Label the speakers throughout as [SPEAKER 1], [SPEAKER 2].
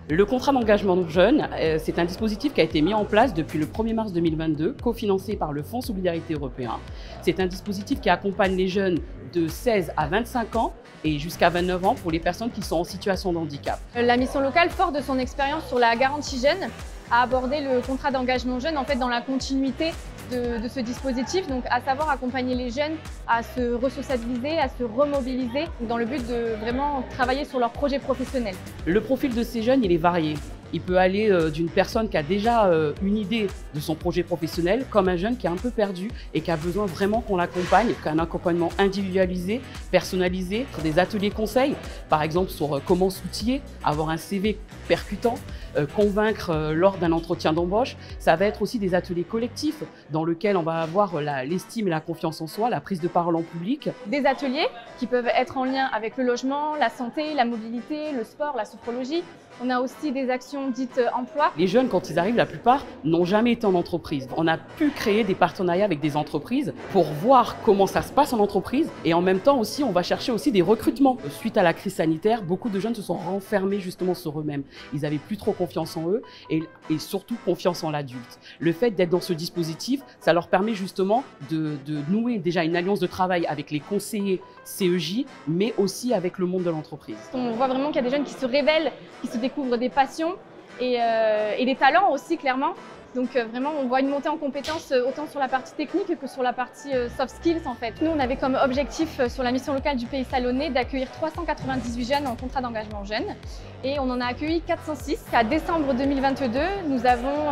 [SPEAKER 1] Le contrat d'engagement jeune, c'est un dispositif qui a été mis en place depuis le 1er mars 2022, cofinancé par le Fonds Solidarité européen. C'est un dispositif qui accompagne les jeunes de 16 à 25 ans et jusqu'à 29 ans pour les personnes qui sont en situation de handicap.
[SPEAKER 2] La mission locale, forte de son expérience sur la garantie jeune, a abordé le contrat d'engagement jeune en fait dans la continuité de ce dispositif, donc à savoir accompagner les jeunes à se resocialiser, à se remobiliser dans le but de vraiment travailler sur leur projet professionnel.
[SPEAKER 1] Le profil de ces jeunes, il est varié. Il peut aller d'une personne qui a déjà une idée de son projet professionnel, comme un jeune qui est un peu perdu et qui a besoin vraiment qu'on l'accompagne, qu'un accompagnement individualisé, personnalisé, des ateliers conseils, par exemple sur comment s'outiller, avoir un CV percutant, convaincre lors d'un entretien d'embauche. Ça va être aussi des ateliers collectifs dans lesquels on va avoir l'estime et la confiance en soi, la prise de parole en public.
[SPEAKER 2] Des ateliers qui peuvent être en lien avec le logement, la santé, la mobilité, le sport, la sophrologie. On a aussi des actions dites emploi.
[SPEAKER 1] Les jeunes, quand ils arrivent, la plupart n'ont jamais été en entreprise. On a pu créer des partenariats avec des entreprises pour voir comment ça se passe en entreprise. Et en même temps aussi, on va chercher aussi des recrutements. Suite à la crise sanitaire, beaucoup de jeunes se sont renfermés justement sur eux-mêmes. Ils n'avaient plus trop confiance en eux et surtout confiance en l'adulte. Le fait d'être dans ce dispositif, ça leur permet justement de nouer déjà une alliance de travail avec les conseillers CEJ, mais aussi avec le monde de l'entreprise.
[SPEAKER 2] On voit vraiment qu'il y a des jeunes qui se révèlent, qui se découvrent des passions et des talents aussi clairement. Donc vraiment, on voit une montée en compétences autant sur la partie technique que sur la partie soft skills en fait. Nous, on avait comme objectif sur la mission locale du Pays Salonnais d'accueillir 398 jeunes en contrat d'engagement jeune et on en a accueilli 406. À décembre 2022, nous avons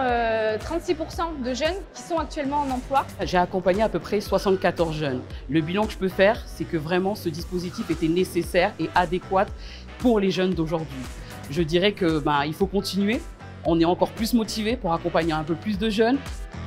[SPEAKER 2] 36% de jeunes qui sont actuellement en emploi.
[SPEAKER 1] J'ai accompagné à peu près 74 jeunes. Le bilan que je peux faire, c'est que vraiment ce dispositif était nécessaire et adéquat pour les jeunes d'aujourd'hui. Je dirais que il faut continuer. On est encore plus motivé pour accompagner un peu plus de jeunes.